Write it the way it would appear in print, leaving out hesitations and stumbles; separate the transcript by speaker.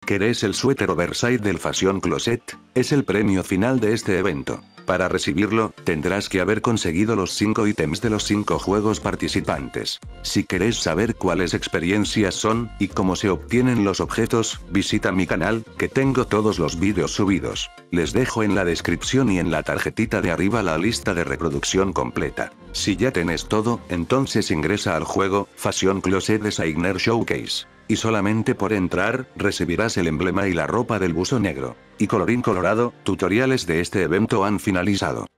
Speaker 1: ¿Querés el suéter oversize del Fashion Closet? Es el premio final de este evento. Para recibirlo, tendrás que haber conseguido los 5 ítems de los 5 juegos participantes. Si querés saber cuáles experiencias son, y cómo se obtienen los objetos, visita mi canal, que tengo todos los vídeos subidos. Les dejo en la descripción y en la tarjetita de arriba la lista de reproducción completa. Si ya tenés todo, entonces ingresa al juego, Fashion Closet Designer Showcase. Y solamente por entrar, recibirás el emblema y la ropa del buzo negro. Y colorín colorado, tutoriales de este evento han finalizado.